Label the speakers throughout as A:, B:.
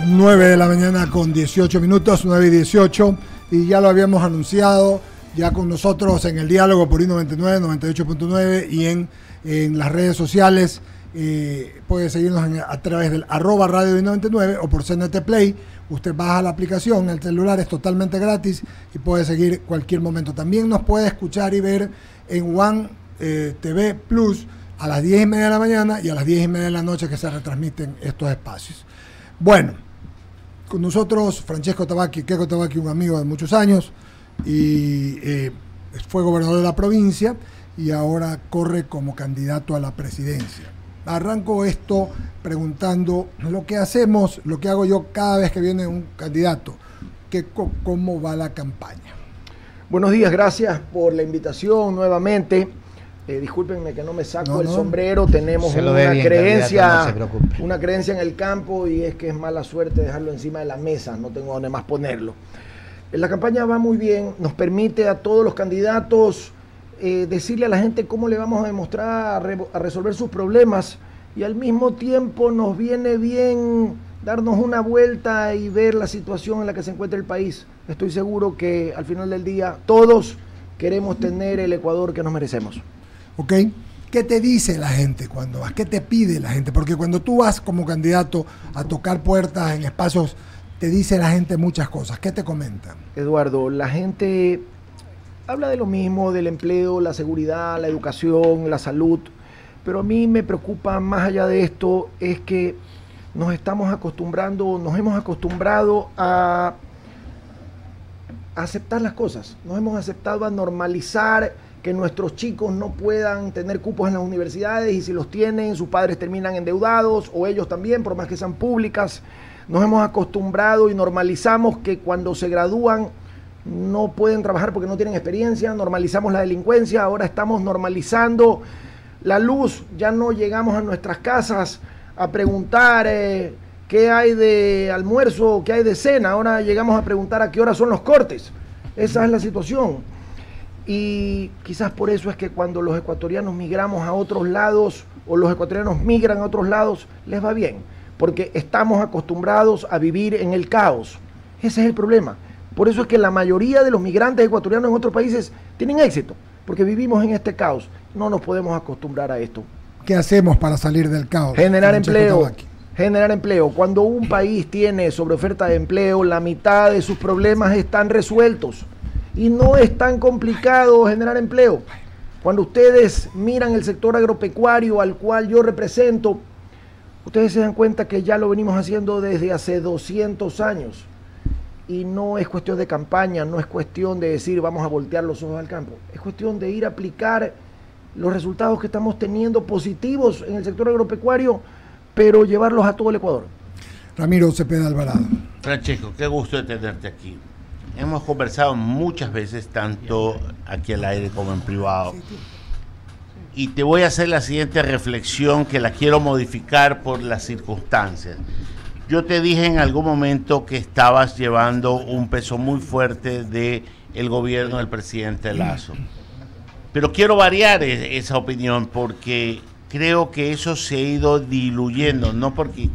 A: 9 de la mañana con 18 minutos, 9 y 18, y ya lo habíamos anunciado, ya con nosotros en el diálogo por I99, 98.9 y en las redes sociales. Puede seguirnos a través del @radio I99 o por CNT Play. Usted baja la aplicación, el celular es totalmente gratis y puede seguir cualquier momento. También nos puede escuchar y ver en One TV Plus a las 10:30 de la mañana y a las 10:30 de la noche, que se retransmiten estos espacios. Bueno, con nosotros Francesco Tabacchi, Queco Tabacchi, un amigo de muchos años, y fue gobernador de la provincia y ahora corre como candidato a la presidencia. Arranco esto preguntando lo que hacemos, lo que hago yo cada vez que viene un candidato, ¿cómo va la campaña?
B: Buenos días, gracias por la invitación nuevamente. Discúlpenme que no me saco el sombrero, tenemos una creencia en el campo, y es que es mala suerte dejarlo encima de la mesa, no tengo donde más ponerlo. La campaña va muy bien, nos permite a todos los candidatos decirle a la gente cómo le vamos a demostrar a resolver sus problemas, y al mismo tiempo nos viene bien darnos una vuelta y ver la situación en la que se encuentra el país. Estoy seguro que al final del día todos queremos tener el Ecuador que nos merecemos.
A: ¿Ok? ¿Qué te dice la gente cuando vas? ¿Qué te pide la gente? Porque cuando tú vas como candidato a tocar puertas en espacios, te dice la gente muchas cosas. ¿Qué te comentan?
B: Eduardo, la gente habla de lo mismo, del empleo, la seguridad, la educación, la salud, pero a mí me preocupa más allá de esto, es que nos hemos acostumbrado a aceptar las cosas, nos hemos aceptado a normalizar que nuestros chicos no puedan tener cupos en las universidades, y si los tienen, sus padres terminan endeudados, o ellos también, por más que sean públicas. Nos hemos acostumbrado y normalizamos que cuando se gradúan no pueden trabajar porque no tienen experiencia, normalizamos la delincuencia, ahora estamos normalizando la luz, ya no llegamos a nuestras casas a preguntar qué hay de almuerzo, qué hay de cena, ahora llegamos a preguntar a qué hora son los cortes. Esa es la situación, y quizás por eso es que cuando los ecuatorianos migramos a otros lados, o los ecuatorianos migran a otros lados, les va bien, porque estamos acostumbrados a vivir en el caos. Ese es el problema. Por eso es que la mayoría de los migrantes ecuatorianos en otros países tienen éxito, porque vivimos en este caos. No nos podemos acostumbrar a esto.
A: ¿Qué hacemos para salir del caos?
B: Generar empleo. Generar empleo. Cuando un país tiene sobreoferta de empleo, la mitad de sus problemas están resueltos. Y no es tan complicado generar empleo. Cuando ustedes miran el sector agropecuario al cual yo represento, ustedes se dan cuenta que ya lo venimos haciendo desde hace 200 años. Y no es cuestión de campaña, no es cuestión de decir vamos a voltear los ojos al campo. Es cuestión de ir a aplicar los resultados que estamos teniendo positivos en el sector agropecuario, pero llevarlos a todo el Ecuador. Ramiro Cepeda Alvarado.
C: Francesco, qué gusto de tenerte aquí. Hemos conversado muchas veces, tanto aquí al aire como en privado. Y te voy a hacer la siguiente reflexión, que la quiero modificar por las circunstancias. Yo te dije en algún momento que estabas llevando un peso muy fuerte del gobierno del presidente Lasso. Pero quiero variar esa opinión, porque creo que eso se ha ido diluyendo, no porque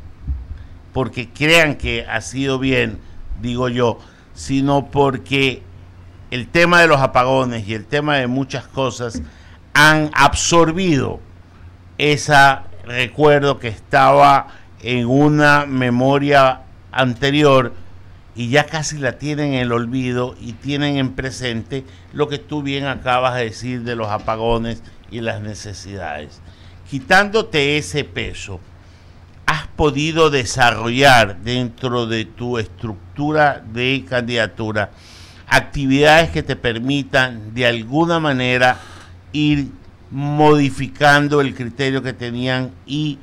C: crean que ha sido bien, digo yo, sino porque el tema de los apagones y el tema de muchas cosas han absorbido ese recuerdo que estaba en una memoria anterior, y ya casi la tienen en el olvido y tienen en presente lo que tú bien acabas de decir de los apagones y las necesidades. Quitándote ese peso, ¿has podido desarrollar dentro de tu estructura de candidatura actividades que te permitan de alguna manera ir modificando el criterio que tenían y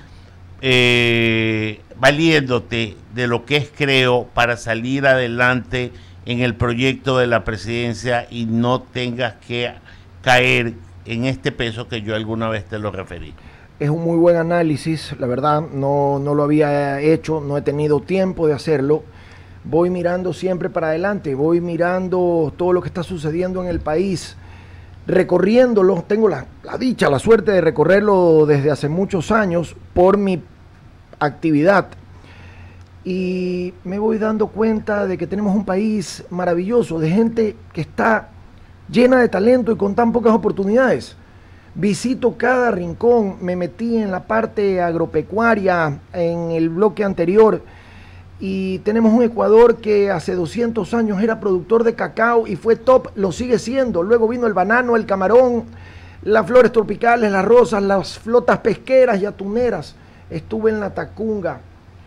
C: valiéndote de lo que es Creo para salir adelante en el proyecto de la presidencia y no tengas que caer en este peso que yo alguna vez te lo referí?
B: Es un muy buen análisis, la verdad, no lo había hecho, no he tenido tiempo de hacerlo. Voy mirando siempre para adelante, voy mirando todo lo que está sucediendo en el país, recorriéndolo. Tengo la dicha, la suerte de recorrerlo desde hace muchos años por mi actividad. y me voy dando cuenta de que tenemos un país maravilloso, de gente que está llena de talento y con tan pocas oportunidades. Visito cada rincón, me metí en la parte agropecuaria en el bloque anterior y tenemos un Ecuador que hace 200 años era productor de cacao y fue top, lo sigue siendo. Luego vino el banano, el camarón, las flores tropicales, las rosas, las flotas pesqueras y atuneras. Estuve en la Tacunga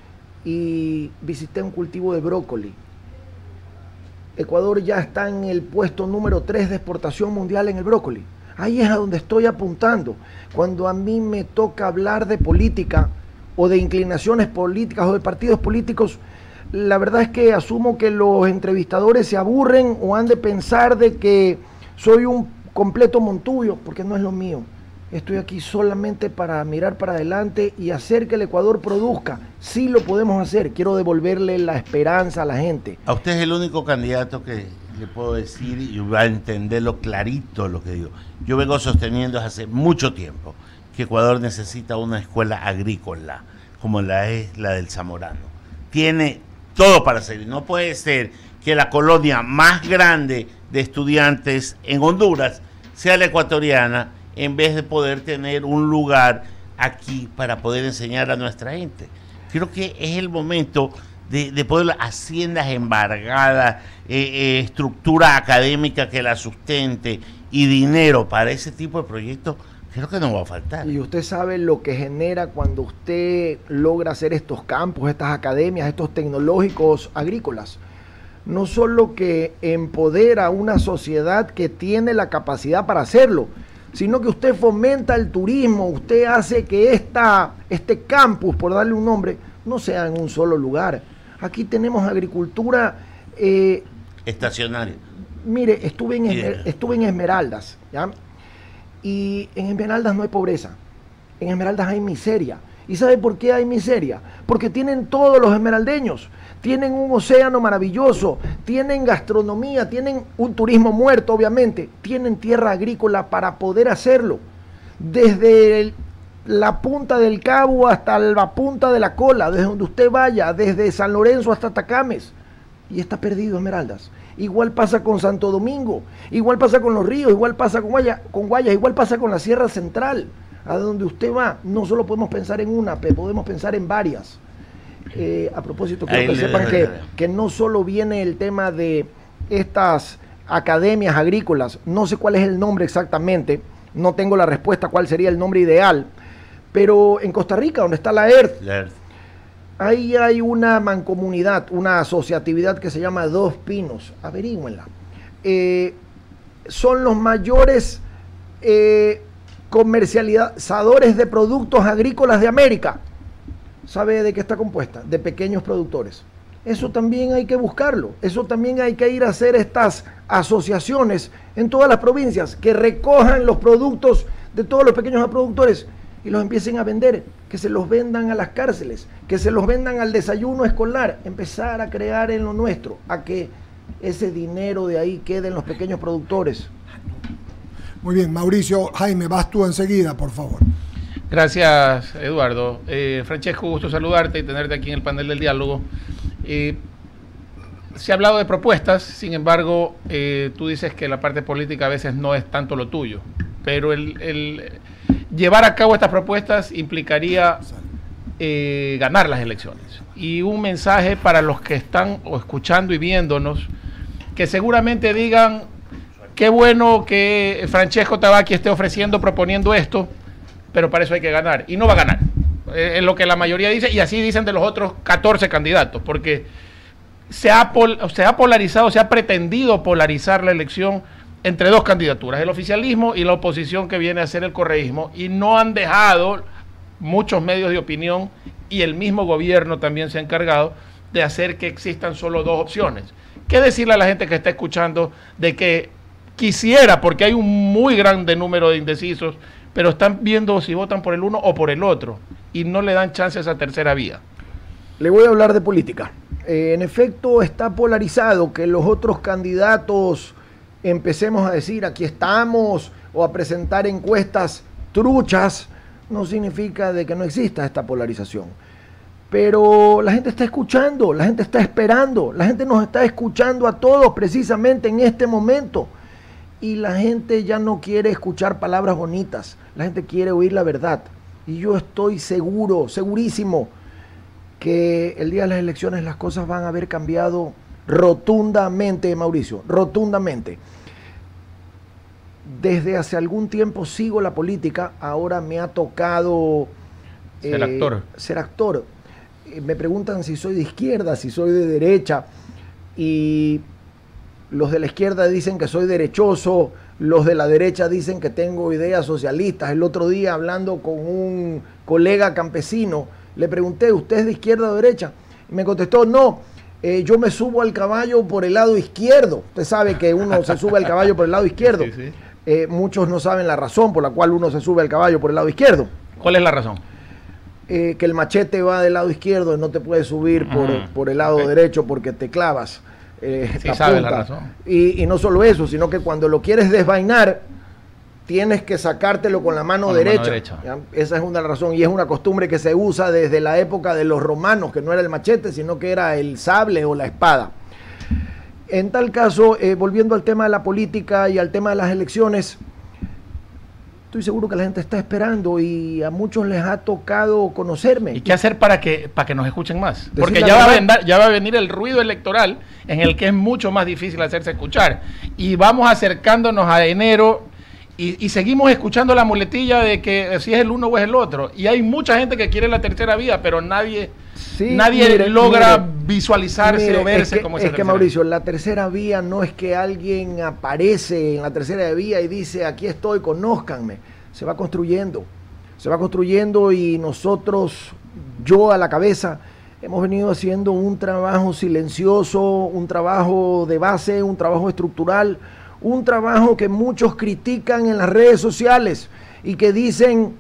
B: y visité un cultivo de brócoli. Ecuador ya está en el puesto número 3 de exportación mundial en el brócoli. Ahí es a donde estoy apuntando. Cuando a mí me toca hablar de política o de inclinaciones políticas o de partidos políticos, la verdad es que asumo que los entrevistadores se aburren o han de pensar de que soy un completo montullo, porque no es lo mío. Estoy aquí solamente para mirar para adelante y hacer que el Ecuador produzca. Sí lo podemos hacer. Quiero devolverle la esperanza a la gente.
C: A usted es el único candidato que le puedo decir y va a entenderlo clarito lo que digo. Yo vengo sosteniendo desde hace mucho tiempo que Ecuador necesita una escuela agrícola como la es la del Zamorano. Tiene todo para servir. No puede ser que la colonia más grande de estudiantes en Honduras sea la ecuatoriana, en vez de poder tener un lugar aquí para poder enseñar a nuestra gente. Creo que es el momento de poder haciendas embargadas, estructura académica que la sustente y dinero para ese tipo de proyectos, creo que no va a faltar.
B: Y usted sabe lo que genera cuando usted logra hacer estos campos, estas academias, estos tecnológicos agrícolas. No solo que empodera a una sociedad que tiene la capacidad para hacerlo, sino que usted fomenta el turismo, usted hace que este campus, por darle un nombre, no sea en un solo lugar. Aquí tenemos agricultura
C: estacionaria.
B: Mire, estuve en Esmeraldas, ¿ya? Y en Esmeraldas no hay pobreza, en Esmeraldas hay miseria. ¿Y sabe por qué hay miseria? Porque tienen todos los esmeraldeños. Tienen un océano maravilloso, tienen gastronomía, tienen un turismo muerto, obviamente, tienen tierra agrícola para poder hacerlo. Desde la punta del Cabo hasta la punta de la Cola, desde donde usted vaya, desde San Lorenzo hasta Tacames. Y está perdido Esmeraldas. Igual pasa con Santo Domingo, igual pasa con Los Ríos, igual pasa con Guayas, igual pasa con la Sierra Central. A donde usted va, no solo podemos pensar en una, pero podemos pensar en varias. A propósito, quiero que sepan que no solo viene el tema de estas academias agrícolas, no sé cuál es el nombre exactamente, no tengo la respuesta cuál sería el nombre ideal, pero en Costa Rica, donde está la ERTH, ahí hay una mancomunidad, una asociatividad que se llama Dos Pinos, averígüenla. Son los mayores comercializadores de productos agrícolas de América. ¿Sabe de qué está compuesta? De pequeños productores. Eso también hay que buscarlo. Eso también hay que ir a hacer estas asociaciones en todas las provincias que recojan los productos de todos los pequeños productores y los empiecen a vender, que se los vendan a las cárceles, que se los vendan al desayuno escolar, empezar a crear en lo nuestro, a que ese dinero de ahí quede en los pequeños productores.
A: Muy bien, Mauricio, Jaime, vas tú enseguida, por favor.
D: Gracias, Eduardo. Francesco, gusto saludarte y tenerte aquí en el panel del diálogo. Se ha hablado de propuestas, sin embargo, tú dices que la parte política a veces no es tanto lo tuyo, pero el llevar a cabo estas propuestas implicaría ganar las elecciones. Y un mensaje para los que están o escuchando y viéndonos, que seguramente digan, qué bueno que Francesco Tabaqui esté proponiendo esto, pero para eso hay que ganar, y no va a ganar, es lo que la mayoría dice, y así dicen de los otros 14 candidatos, porque se ha polarizado, se ha pretendido polarizar la elección entre dos candidaturas, el oficialismo y la oposición que viene a ser el correísmo, y no han dejado muchos medios de opinión, y el mismo gobierno también se ha encargado de hacer que existan solo dos opciones. ¿Qué decirle a la gente que está escuchando de que quisiera, porque hay un muy grande número de indecisos, pero están viendo si votan por el uno o por el otro y no le dan chance a esa tercera vía?
B: Le voy a hablar de política. En efecto, está polarizado que los otros candidatos empecemos a decir aquí estamos o a presentar encuestas truchas, no significa de que no exista esta polarización. Pero la gente está escuchando, la gente está esperando, la gente nos está escuchando a todos precisamente en este momento. Y la gente ya no quiere escuchar palabras bonitas, la gente quiere oír la verdad. Y yo estoy seguro, segurísimo, que el día de las elecciones las cosas van a haber cambiado rotundamente, Mauricio, rotundamente. Desde hace algún tiempo sigo la política, ahora me ha tocado ser actor. Me preguntan si soy de izquierda, si soy de derecha, y los de la izquierda dicen que soy derechoso, los de la derecha dicen que tengo ideas socialistas. El otro día, hablando con un colega campesino, le pregunté, ¿usted es de izquierda o derecha? Y me contestó, no, yo me subo al caballo por el lado izquierdo. Usted sabe que uno se sube al caballo por el lado izquierdo. Sí, sí. Muchos no saben la razón por la cual uno se sube al caballo por el lado izquierdo.
D: ¿Cuál es la razón?
B: Que el machete va del lado izquierdo y no te puedes subir por el lado derecho porque te clavas.
D: Sí, sabes la razón.
B: Y no solo eso, sino que cuando lo quieres desvainar, tienes que sacártelo con la mano derecha. Esa es una razón, y es una costumbre que se usa desde la época de los romanos, que no era el machete, sino que era el sable o la espada. En tal caso, volviendo al tema de la política y al tema de las elecciones, estoy seguro que la gente está esperando y a muchos les ha tocado conocerme.
D: ¿Y qué hacer para que nos escuchen más? Porque ya va a venir el ruido electoral, en el que es mucho más difícil hacerse escuchar. Y vamos acercándonos a enero y seguimos escuchando la muletilla de que si es el uno o es el otro. Y hay mucha gente que quiere la tercera vía, pero nadie logra visualizarse o verse como esa tercera.
B: Es que, Mauricio, la tercera vía no es que alguien aparece en la tercera vía y dice, aquí estoy, conózcanme. Se va construyendo y nosotros, yo a la cabeza, hemos venido haciendo un trabajo silencioso, un trabajo de base, un trabajo estructural, un trabajo que muchos critican en las redes sociales y que dicen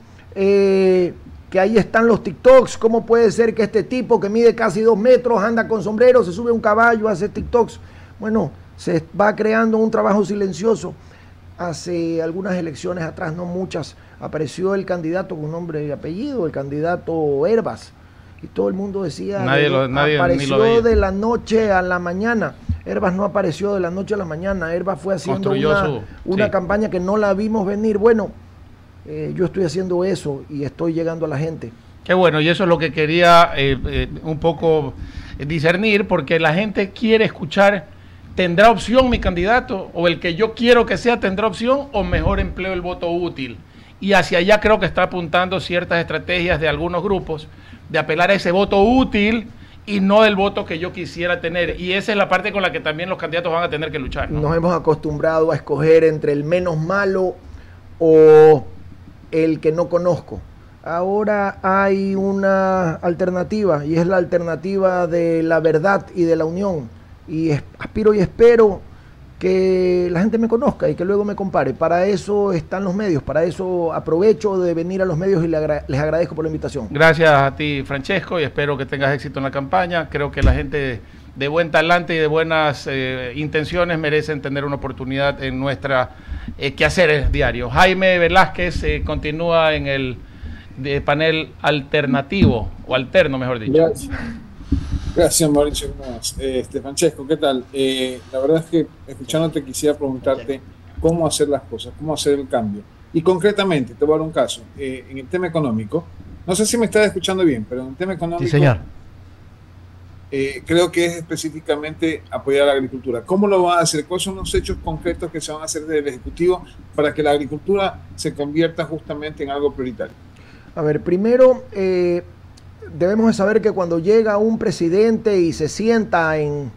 B: que ahí están los TikToks. ¿Cómo puede ser que este tipo que mide casi 2 metros, anda con sombrero, se sube a un caballo, hace TikToks? Bueno, se va creando un trabajo silencioso. Hace algunas elecciones atrás, no muchas, apareció el candidato con nombre y apellido, el candidato Herbas. Y todo el mundo decía, nadie apareció de la noche a la mañana. Herbas no apareció de la noche a la mañana. Herbas fue haciendo una campaña que no la vimos venir. Bueno, yo estoy haciendo eso y estoy llegando a la gente.
D: Qué bueno, y eso es lo que quería un poco discernir, porque la gente quiere escuchar, ¿tendrá opción mi candidato? ¿O el que yo quiero que sea tendrá opción? ¿O mejor empleo el voto útil? Y hacia allá creo que está apuntando ciertas estrategias de algunos grupos de apelar a ese voto útil y no el voto que yo quisiera tener. Y esa es la parte con la que también los candidatos van a tener que luchar, ¿no?
B: Nos hemos acostumbrado a escoger entre el menos malo o el que no conozco. Ahora hay una alternativa, y es la alternativa de la verdad y de la unión. Y aspiro y espero que la gente me conozca y que luego me compare. Para eso están los medios, para eso aprovecho de venir a los medios y les agradezco por la invitación.
D: Gracias a ti, Francesco, y espero que tengas éxito en la campaña. Creo que la gente de buen talante y de buenas intenciones merecen tener una oportunidad en nuestra quehacer diario. Jaime Velázquez continúa en el panel alternativo, o alterno, mejor dicho.
E: Gracias, Mauricio. Francesco, ¿qué tal? La verdad es que escuchándote quisiera preguntarte cómo hacer las cosas, cómo hacer el cambio. Y concretamente, te voy a dar un caso. En el tema económico, no sé si me estás escuchando bien, pero en el tema económico...
B: Sí, señor.
E: Creo que es específicamente apoyar a la agricultura. ¿Cómo lo van a hacer? ¿Cuáles son los hechos concretos que se van a hacer desde el Ejecutivo para que la agricultura se convierta justamente en algo prioritario?
B: A ver, primero... debemos de saber que cuando llega un presidente y se sienta en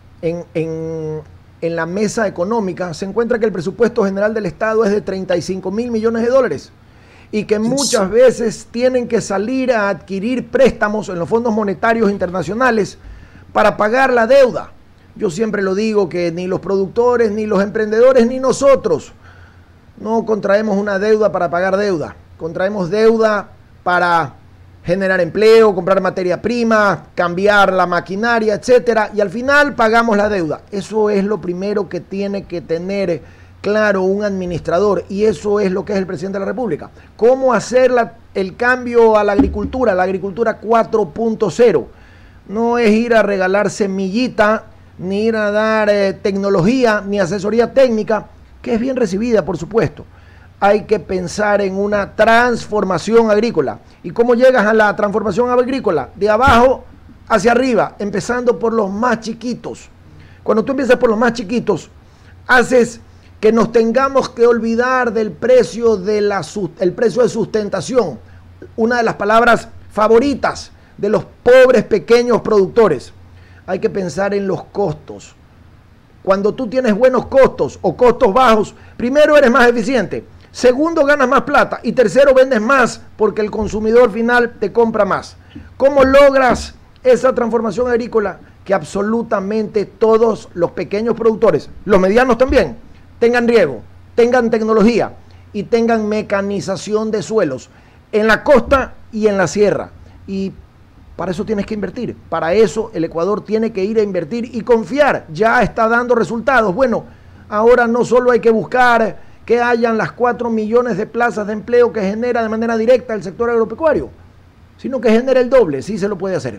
B: la mesa económica, se encuentra que el presupuesto general del Estado es de 35 mil millones de dólares y que muchas veces tienen que salir a adquirir préstamos en los fondos monetarios internacionales para pagar la deuda. Yo siempre lo digo, que ni los productores, ni los emprendedores, ni nosotros no contraemos una deuda para pagar deuda. Contraemos deuda para generar empleo, comprar materia prima, cambiar la maquinaria, etcétera, y al final pagamos la deuda. Eso es lo primero que tiene que tener claro un administrador, y eso es lo que es el presidente de la República. ¿Cómo hacer el cambio a la agricultura 4.0? No es ir a regalar semillita, ni ir a dar tecnología, ni asesoría técnica, que es bien recibida, por supuesto. Hay que pensar en una transformación agrícola. ¿Y cómo llegas a la transformación agrícola? De abajo hacia arriba, empezando por los más chiquitos. Cuando tú empiezas por los más chiquitos, haces que nos tengamos que olvidar del precio el precio de sustentación, una de las palabras favoritas de los pobres pequeños productores. Hay que pensar en los costos. Cuando tú tienes buenos costos o costos bajos, primero eres más eficiente, segundo ganas más plata y tercero vendes más porque el consumidor final te compra más. ¿Cómo logras esa transformación agrícola? Que absolutamente todos los pequeños productores, los medianos también, tengan riego, tengan tecnología y tengan mecanización de suelos en la costa y en la sierra. Y para eso tienes que invertir. Para eso el Ecuador tiene que ir a invertir y confiar. Ya está dando resultados. Bueno, ahora no solo hay que buscar que hayan las 4 millones de plazas de empleo que genera de manera directa el sector agropecuario, sino que genera el doble. Sí se lo puede hacer.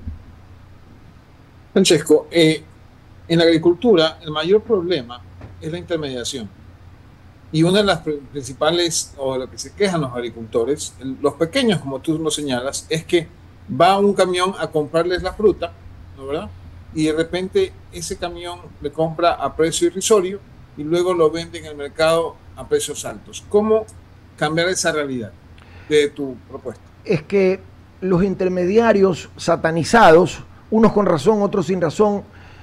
E: Francesco, en la agricultura el mayor problema es la intermediación. Y una de las principales, o de lo que se quejan los agricultores, los pequeños, como tú lo señalas, es que va un camión a comprarles la fruta, ¿no, verdad? Y de repente ese camión le compra a precio irrisorio y luego lo vende en el mercado a precios altos. ¿Cómo cambiar esa realidad de tu propuesta?
B: Es que los intermediarios satanizados, unos con razón, otros sin razón,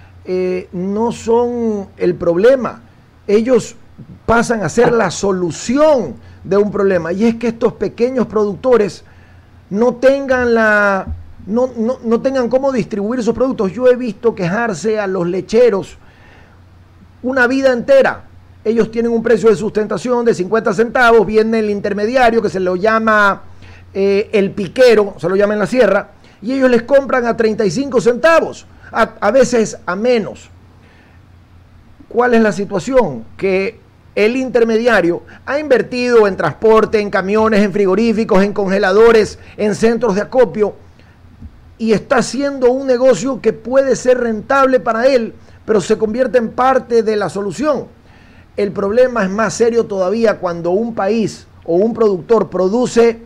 B: no son el problema. Ellos pasan a ser la solución de un problema, y es que estos pequeños productores no tengan no tengan cómo distribuir sus productos. Yo he visto quejarse a los lecheros una vida entera. Ellos tienen un precio de sustentación de 50 centavos, viene el intermediario que se lo llama el piquero, se lo llama en la sierra, y ellos les compran a 35 centavos, a veces a menos. ¿Cuál es la situación? Que el intermediario ha invertido en transporte, en camiones, en frigoríficos, en congeladores, en centros de acopio, y está haciendo un negocio que puede ser rentable para él, pero se convierte en parte de la solución. El problema es más serio todavía cuando un país o un productor produce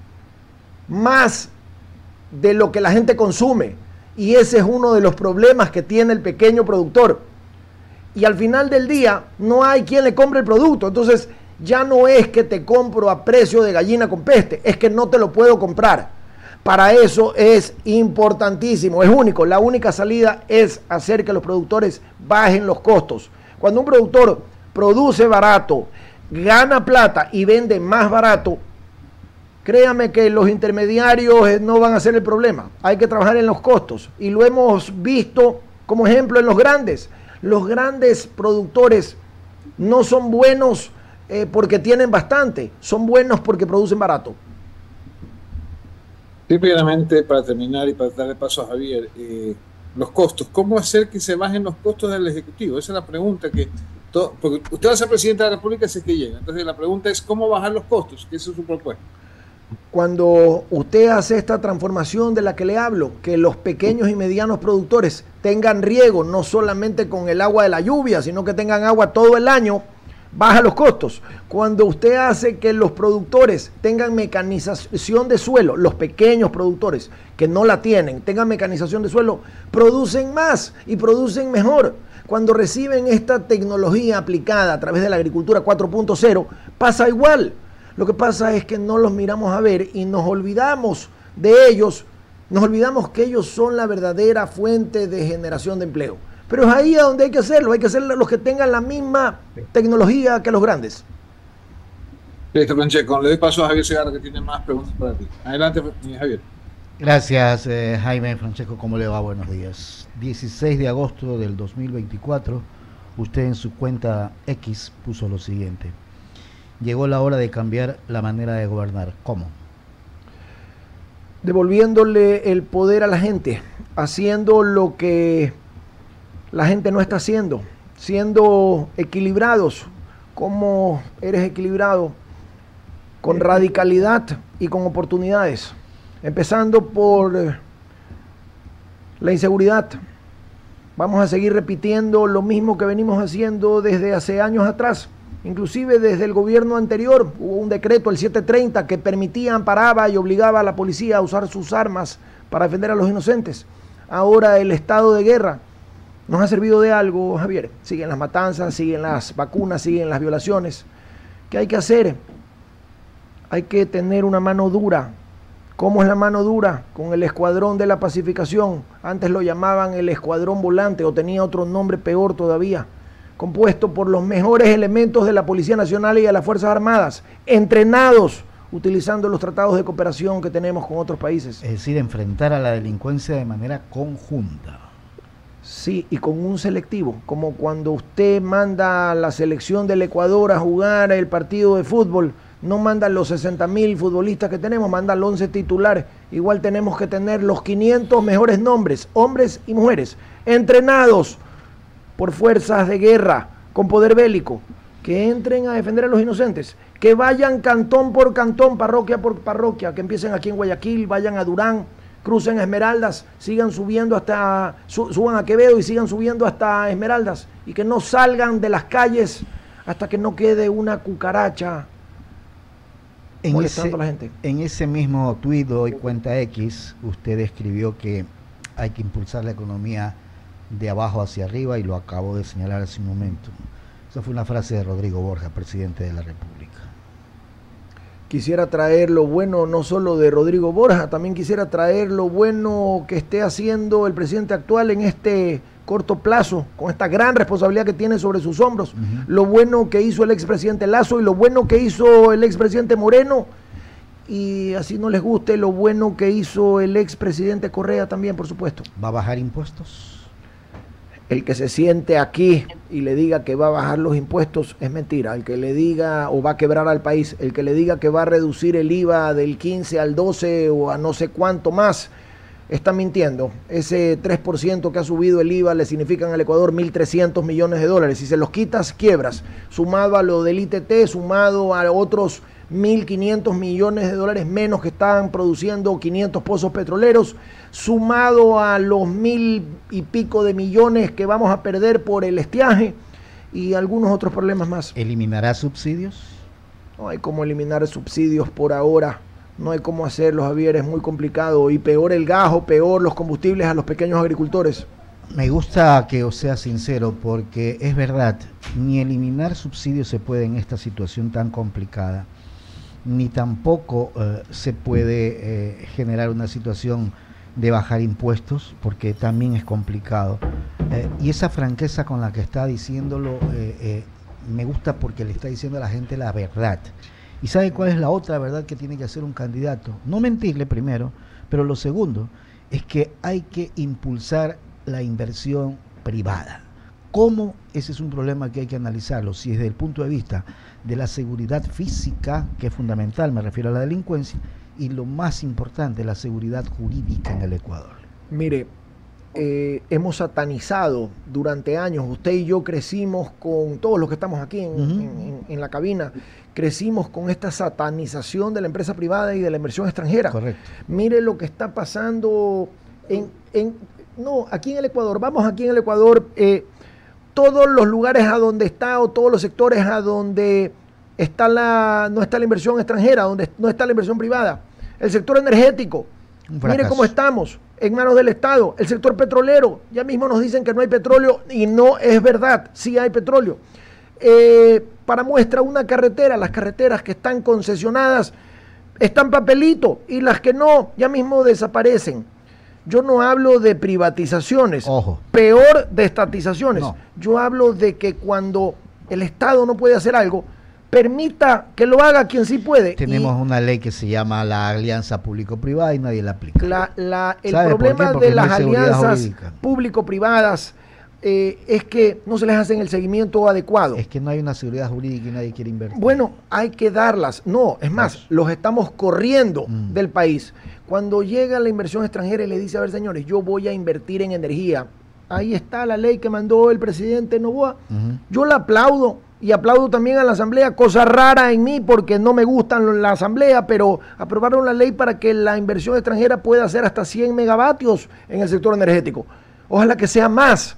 B: más de lo que la gente consume, y ese es uno de los problemas que tiene el pequeño productor. Y al final del día no hay quien le compre el producto. Entonces ya no es que te compro a precio de gallina con peste, es que no te lo puedo comprar. Para eso es importantísimo, es único. La única salida es hacer que los productores bajen los costos. Cuando un productor produce barato, gana plata y vende más barato, créame que los intermediarios no van a ser el problema. Hay que trabajar en los costos, y lo hemos visto como ejemplo en los grandes. Los grandes productores no son buenos porque tienen bastante, son buenos porque producen barato.
E: Rápidamente, para terminar y para darle paso a Javier, los costos. ¿Cómo hacer que se bajen los costos del Ejecutivo? Esa es la pregunta porque usted va a ser presidente de la República si es que llega. Entonces la pregunta es ¿cómo bajar los costos? Que esa es su propuesta.
B: Cuando usted hace esta transformación de la que le hablo, que los pequeños y medianos productores tengan riego, no solamente con el agua de la lluvia, sino que tengan agua todo el año, baja los costos. Cuando usted hace que los productores tengan mecanización de suelo, los pequeños productores que no la tienen, tengan mecanización de suelo, producen más y producen mejor. Cuando reciben esta tecnología aplicada a través de la agricultura 4.0, pasa igual. Lo que pasa es que no los miramos a ver y nos olvidamos de ellos, nos olvidamos que ellos son la verdadera fuente de generación de empleo. Pero es ahí a donde hay que hacerlo los que tengan la misma tecnología que los grandes.
E: Listo, Francesco. Le doy paso a Javier Segarra, que tiene más preguntas para ti. Adelante, Javier.
F: Gracias, Jaime. Francesco, ¿cómo le va? Buenos días. 16 de agosto del 2024, usted en su cuenta X puso lo siguiente: llegó la hora de cambiar la manera de gobernar. ¿Cómo?
B: Devolviéndole el poder a la gente, haciendo lo que la gente no está haciendo, siendo equilibrados cómo eres equilibrado con radicalidad y con oportunidades, empezando por la inseguridad. Vamos a seguir repitiendo lo mismo que venimos haciendo desde hace años atrás. Inclusive desde el gobierno anterior hubo un decreto, el 730, que permitía, amparaba y obligaba a la policía a usar sus armas para defender a los inocentes. Ahora el estado de guerra nos ha servido de algo, Javier. Siguen las matanzas, siguen las vacunas, siguen las violaciones. ¿Qué hay que hacer? Hay que tener una mano dura. ¿Cómo es la mano dura? Con el escuadrón de la pacificación. Antes lo llamaban el escuadrón volante o tenía otro nombre peor todavía. Compuesto por los mejores elementos de la Policía Nacional y de las Fuerzas Armadas, entrenados utilizando los tratados de cooperación que tenemos con otros países.
F: Es decir, enfrentar a la delincuencia de manera conjunta.
B: Sí, y con un selectivo, como cuando usted manda a la selección del Ecuador a jugar el partido de fútbol. No mandan los 60.000 futbolistas que tenemos, mandan los 11 titulares. Igual tenemos que tener los 500 mejores nombres, hombres y mujeres, entrenados por fuerzas de guerra, con poder bélico, que entren a defender a los inocentes, que vayan cantón por cantón, parroquia por parroquia, que empiecen aquí en Guayaquil, vayan a Durán, crucen Esmeraldas, sigan subiendo hasta, suban a Quevedo y sigan subiendo hasta Esmeraldas, y que no salgan de las hasta que no quede una cucaracha molestando a la gente.
F: En ese mismo tuit hoy cuenta X, usted escribió que hay que impulsar la economía de abajo hacia arriba y lo acabo de señalar hace un momento. Esa fue una frase de Rodrigo Borja, presidente de la República.
B: Quisiera traer lo bueno no solo de Rodrigo Borja, también quisiera traer lo bueno que esté haciendo el presidente actual en este corto plazo, con esta gran responsabilidad que tiene sobre sus hombros. Lo bueno que hizo el expresidente Lasso y lo bueno que hizo el expresidente Moreno, y así no les guste, lo bueno que hizo el expresidente Correa también, por supuesto.
F: ¿Va a bajar impuestos?
B: El que se siente aquí y le diga que va a bajar los impuestos es mentira. El que le diga o va a quebrar al país, el que le diga que va a reducir el IVA del 15 al 12 o a no sé cuánto más, está mintiendo. Ese 3% que ha subido el IVA le significan al Ecuador 1.300 millones de dólares. Si se los quitas, quiebras. Sumado a lo del ITT, sumado a otros 1.500 millones de dólares menos que están produciendo 500 pozos petroleros, sumado a los 1.000 y pico de millones que vamos a perder por el estiaje y algunos otros problemas más.
F: ¿Eliminará subsidios?
B: No hay cómo eliminar subsidios por ahora. No hay cómo hacerlo, Javier, es muy complicado. Y peor el gas o peor los combustibles a los pequeños agricultores.
F: Me gusta que os sea sincero porque es verdad, ni eliminar subsidios se puede en esta situación tan complicada, ni tampoco se puede generar una situación de bajar impuestos, porque también es complicado. Y esa franqueza con la que está diciéndolo, me gusta porque le está diciendo a la gente la verdad. ¿Y sabe cuál es la otra verdad que tiene que hacer un candidato? No mentirle primero, pero lo segundo es que hay que impulsar la inversión privada. ¿Cómo? Ese es un problema que hay que analizarlo, si desde el punto de vista de la seguridad física, que es fundamental, me refiero a la delincuencia, y lo más importante, la seguridad jurídica en el Ecuador.
B: Mire, hemos satanizado durante años, usted y yo crecimos con, todos los que estamos aquí en la cabina, crecimos con esta satanización de la empresa privada y de la inversión extranjera.
F: Correcto.
B: Mire lo que está pasando aquí en el Ecuador, vamos aquí en el Ecuador, todos los lugares a donde está o todos los sectores a donde está no está la inversión extranjera, donde no está la inversión privada. El sector energético, mire cómo estamos, en manos del Estado. El sector petrolero, ya mismo nos dicen que no hay petróleo y no es verdad, sí hay petróleo. Para muestra una carretera, las carreteras que están concesionadas están papelito y las que no, ya mismo desaparecen. Yo no hablo de privatizaciones,
F: ojo,
B: peor de estatizaciones.
F: No.
B: Yo hablo de que cuando el Estado no puede hacer algo, permita que lo haga quien sí puede.
F: Tenemos una ley que se llama la alianza público-privada y nadie la aplica.
B: El problema de las alianzas público-privadas es que no se les hace el seguimiento adecuado.
F: Es que no hay una seguridad jurídica y nadie quiere invertir.
B: Bueno, hay que darlas. No, es más, los estamos corriendo del país. Cuando llega la inversión extranjera y le dice, a ver, señores, yo voy a invertir en energía. Ahí está la ley que mandó el presidente Noboa. Yo la aplaudo. y aplaudo también a la Asamblea, cosa rara en mí porque no me gustan la Asamblea, pero aprobaron la ley para que la inversión extranjera pueda ser hasta 100 megavatios en el sector energético. Ojalá que sea más.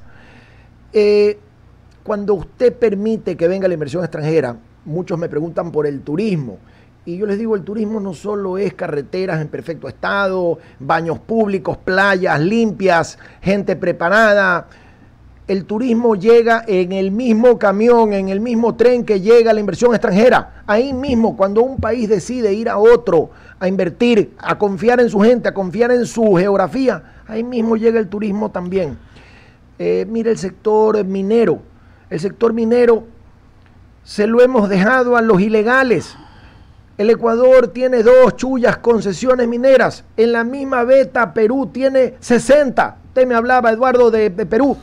B: Cuando usted permite que venga la inversión extranjera, muchos me preguntan por el turismo. Y yo les digo, el turismo no solo es carreteras en perfecto estado, baños públicos, playas limpias, gente preparada. El turismo llega en el mismo camión, en el mismo tren que llega la inversión extranjera. Ahí mismo, cuando un país decide ir a otro, a invertir, a confiar en su gente, a confiar en su geografía, ahí mismo llega el turismo también. Mire el sector minero. El sector minero se lo hemos dejado a los ilegales. El Ecuador tiene 2 chullas concesiones mineras. En la misma beta, Perú tiene 60. Usted me hablaba, Eduardo, de Perú.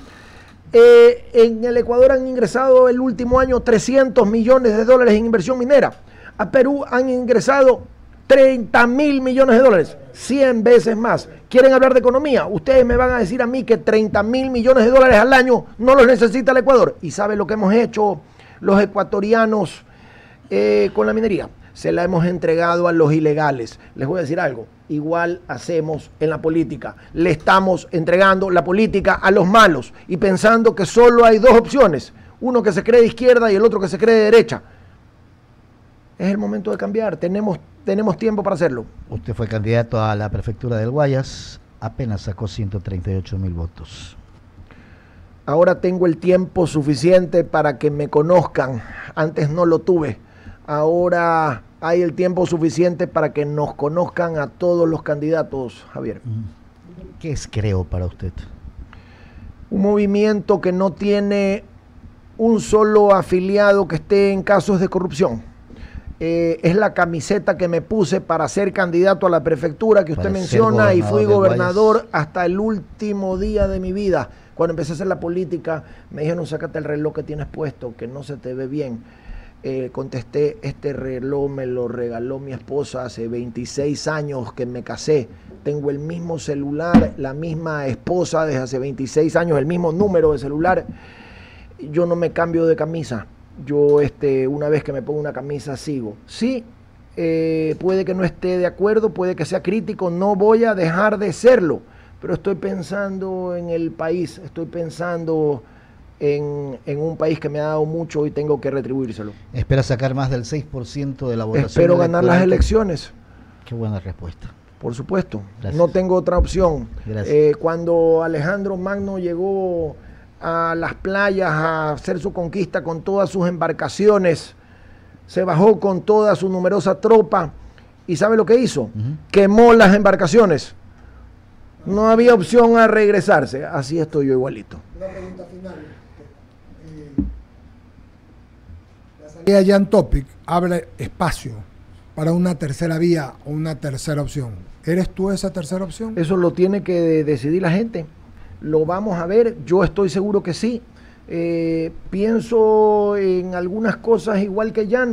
B: En el Ecuador han ingresado el último año 300 millones de dólares en inversión minera. A Perú han ingresado 30.000 millones de dólares, 100 veces más. ¿Quieren hablar de economía? Ustedes me van a decir a mí que 30.000 millones de dólares al año no los necesita el Ecuador. ¿Y sabe lo que hemos hecho los ecuatorianos con la minería? Se la hemos entregado a los ilegales. Les voy a decir algo, igual hacemos en la política. Le estamos entregando la política a los malos y pensando que solo hay 2 opciones, uno que se cree de izquierda y el otro que se cree de derecha. Es el momento de cambiar, tenemos tiempo para hacerlo.
F: Usted fue candidato a la prefectura del Guayas, apenas sacó 138.000 votos.
B: Ahora tengo el tiempo suficiente para que me conozcan, antes no lo tuve. Ahora hay el tiempo suficiente para que nos conozcan a todos los candidatos, Javier.
F: ¿Qué es Creo para usted?
B: Un movimiento que no tiene un solo afiliado que esté en casos de corrupción. Es la camiseta que me puse para ser candidato a la prefectura que usted menciona y fui gobernador hasta el último día de mi vida. Cuando empecé a hacer la política me dijeron, sácate el reloj que tienes puesto, que no se te ve bien. Contesté, este reloj me lo regaló mi esposa hace 26 años que me casé. Tengo el mismo celular, la misma esposa desde hace 26 años, el mismo número de celular. Yo no me cambio de camisa. Yo una vez que me pongo una camisa sigo. Sí, puede que no esté de acuerdo, puede que sea crítico, no voy a dejar de serlo, pero estoy pensando en el país, estoy pensando en un país que me ha dado mucho y tengo que retribuírselo.
F: ¿Espera sacar más del 6% de la votación?
B: Espero ganar las elecciones.
F: Qué buena respuesta.
B: Por supuesto,
F: gracias.
B: No tengo otra opción.
F: Gracias.
B: Cuando Alejandro Magno llegó a las playas a hacer su conquista con todas sus embarcaciones, se bajó con toda su numerosa tropa y ¿sabe lo que hizo? Quemó las embarcaciones. No había opción a regresarse. Así estoy yo igualito.
A: Una pregunta final. La salida Jan Topic abre espacio para una tercera vía o una tercera opción. ¿Eres tú esa tercera opción?
B: Eso lo tiene que decidir la gente. Lo vamos a ver. Yo estoy seguro que sí. Pienso en algunas cosas igual que Jan,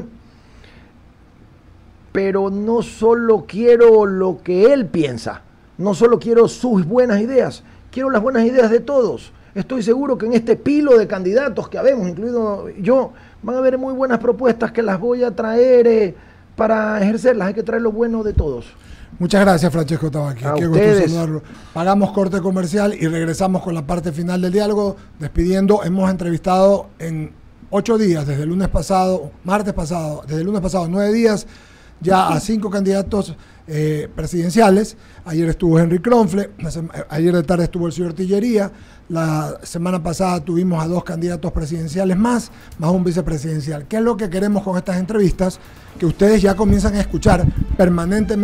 B: pero no solo quiero lo que él piensa. No solo quiero sus buenas ideas, quiero las buenas ideas de todos. Estoy seguro que en este pilo de candidatos que habemos, incluido yo, van a haber muy buenas propuestas que las voy a traer para ejercerlas. Hay que traer lo bueno de todos.
A: Muchas gracias, Francesco Tabaqui.
B: A
A: Qué gusto
B: ustedes.
A: saludarlo. Pagamos corte comercial y regresamos con la parte final del diálogo. Despidiendo, hemos entrevistado en 8 días, desde el lunes pasado, martes pasado, desde el lunes pasado, 9 días, ya a 5 candidatos presidenciales. Ayer estuvo Henry Kronfle, ayer de tarde estuvo el señor Tillería, la semana pasada tuvimos a 2 candidatos presidenciales más un vicepresidencial. ¿Qué es lo que queremos con estas entrevistas? Que ustedes ya comienzan a escuchar permanentemente